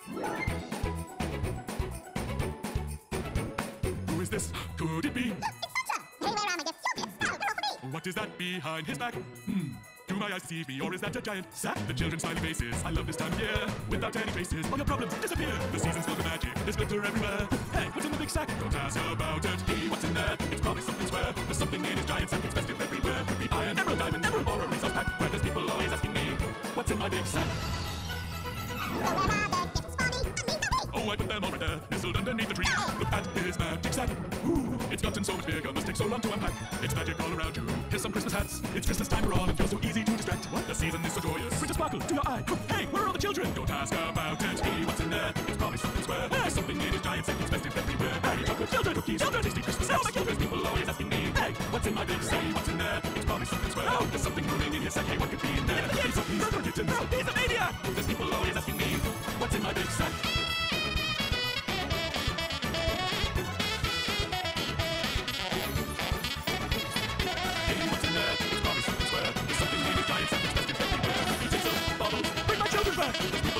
Who is this? Could it be? Look, it's Sancho! Hey, where am I? Get stupid! Style, girl for me! What is that behind his back? Do my eyes deceive me, or is that a giant sack? The children's smiley faces, I love this time of year. Without any traces, all your problems disappear. The season's filled with magic, there's glitter everywhere. Hey, what's in the big sack? Don't ask about it, hey, what's in there? It's probably something square. There's something in his giant sack, it's festive everywhere. Could be iron, emerald, diamond, emerald, or a resource pack. Where there's people always asking me, what's in my big sack? Oh, I put them over there, nestled underneath the tree. Look at his magic sack. Ooh, it's gotten so much bigger, must take so long to unpack. It's magic all around you. Here's some Christmas hats. It's Christmas time for all, and feels so easy to distract. What? The season is so joyous. Brings a sparkle to your eye. Hey, where are all the children? Don't ask about it. Hey, what's in there? It's probably something square. There's something in his giant sack. It's festive everywhere. Hey, chocolate, children, cookies, children, tasty Christmas hats. There's people always asking me, hey, what's in my big sack? What's in there? It's probably something square. Oh, there's something moving in his sack. Hey, what could be in there? It's a piece of kittens. Oh, he's a maniac. There's people always asking me, what's in my big sack? There's something in his giant sack that's festive everywhere. He takes up bubbles, bring my children back.